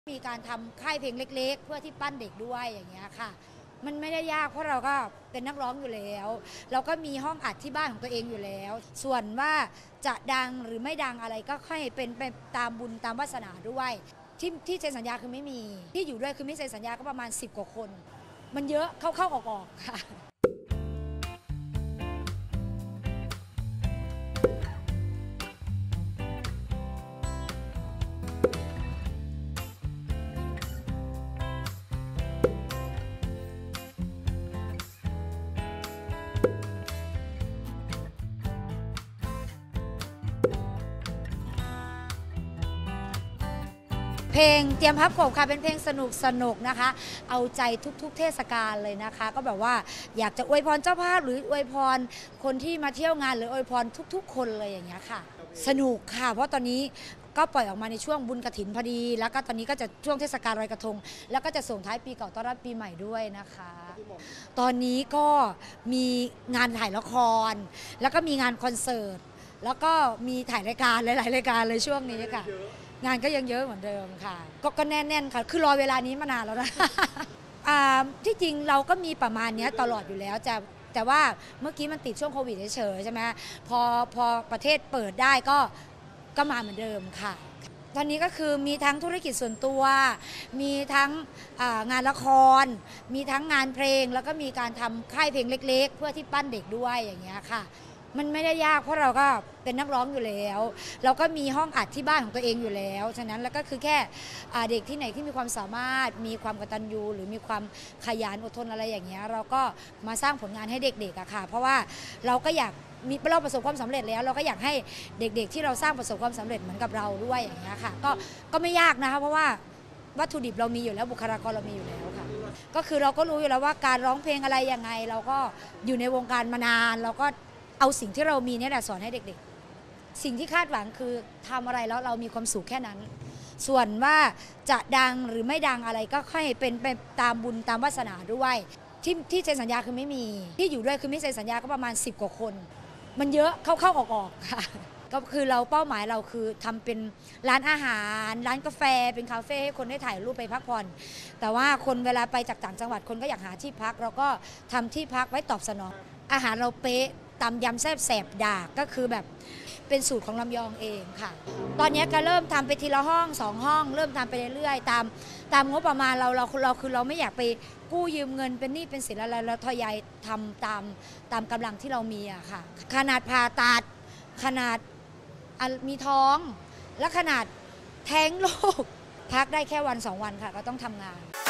มีการทำค่ายเพลงเล็กๆเพื่อที่ปั้นเด็กด้วยอย่างเงี้ยค่ะมันไม่ได้ยากเพราะเราก็เป็นนักร้องอยู่แล้วเราก็มีห้องอัดที่บ้านของตัวเองอยู่แล้วส่วนว่าจะดังหรือไม่ดังอะไรก็ค่อยเป็นไปตามบุญตามวาสนาด้วยที่เซ็นสัญญาคือไม่มีที่อยู่ด้วยคือไม่เซ็นสัญญาก็ประมาณ10 กว่าคนมันเยอะเข้าออกๆค่ะเพลงเตรียมพับกบค่ะเป็นเพลงสนุกนะคะเอาใจทุกๆเทศกาลเลยนะคะก็แบบว่าอยากจะอวยพรเจ้าภาพหรืออวยพรคนที่มาเที่ยวงานหรืออวยพรทุกๆคนเลยอย่างเงี้ยค่ะสนุกค่ะเพราะตอนนี้ก็ปล่อยออกมาในช่วงบุญกฐินพอดีแล้วก็ตอนนี้ก็จะช่วงเทศกาลลอยกระทงแล้วก็จะส่งท้ายปีเก่าต้อนรับปีใหม่ด้วยนะคะตอนนี้ก็มีงานถ่ายละครแล้วก็มีงานคอนเสิร์ตแล้วก็มีถ่ายรายการหลายๆรายการเลยช่วงนี้ค่ะงานก็ยังเยอะเหมือนเดิมค่ะก็แน่นๆค่ะคือรอเวลานี้มานานแล้วนะ ที่จริงเราก็มีประมาณนี้ตลอดอยู่แล้วแต่ว่าเมื่อกี้มันติดช่วงโควิดเฉยๆใช่ไหมพอประเทศเปิดได้ก็มาเหมือนเดิมค่ะตอนนี้ก็คือมีทั้งธุรกิจส่วนตัวมีทั้งงานละครมีทั้งงานเพลงแล้วก็มีการทำค่ายเพลงเล็กๆเพื่อที่ปั้นเด็กด้วยอย่างเงี้ยค่ะมันไม่ได้ยากเพราะเราก็เป็นนักร้องอยู่แล้วเราก็มีห้องอัดที่บ้านของตัวเองอยู่แล้วฉะนั้นแล้วก็คือแค่เด็กที่ไหนที่มีความสามารถมีความกตัญญูหรือมีความขยันอดทนอะไรอย่างเงี้ยเราก็มาสร้างผลงานให้เด็กๆอะค่ะเพราะว่าเราก็อยากเราประสบความสำเร็จแล้วเราก็อยากให้เด็กๆที่เราสร้างประสบความสำเร็จเหมือนกับเราด้วยอย่างเงี้ยค่ะก็ไม่ยากนะคะเพราะว่าวัตถุดิบเรามีอยู่แล้วบุคลากรเรามีอยู่แล้วค่ะก็คือเราก็รู้อยู่แล้วว่าการร้องเพลงอะไรยังไงเราก็อยู่ในวงการมานานเราก็เอาสิ่งที่เรามีเนี่ยแหละสอนให้เด็กๆสิ่งที่คาดหวังคือทำอะไรแล้วเรามีความสุขแค่นั้นส่วนว่าจะดังหรือไม่ดังอะไรก็ค่อยเป็นไปตามบุญตามวาสนาด้วยที่เซ็นสัญญาคือไม่มีที่อยู่ด้วยคือไม่เซ็นสัญญาก็ประมาณ10 กว่าคนมันเยอะเข้าออกๆค่ะก็คือเราเป้าหมายเราคือทำเป็นร้านอาหารร้านกาแฟเป็นคาเฟ่ให้คนได้ถ่ายรูปไปพักผ่อนแต่ว่าคนเวลาไปจากต่างจังหวัดคนก็อยากหาที่พักเราก็ทำที่พักไว้ตอบสนองอาหารเราเป๊ะตำยำแซ่บแสบดากก็คือแบบเป็นสูตรของลำยองเองค่ะตอนนี้ก็เริ่มทำไปทีละห้อง2 ห้องเริ่มทำไปเรื่อยๆตามงบประมาณเราคือเราไม่อยากไปกู้ยืมเงินเป็นหนี้เป็นสินอะไรเราทยอยทำตามกำลังที่เรามีอะค่ะขนาดผ่าตัดขนาดมีท้องและขนาดแท้งลูกพักได้แค่1-2 วันค่ะก็ต้องทำงาน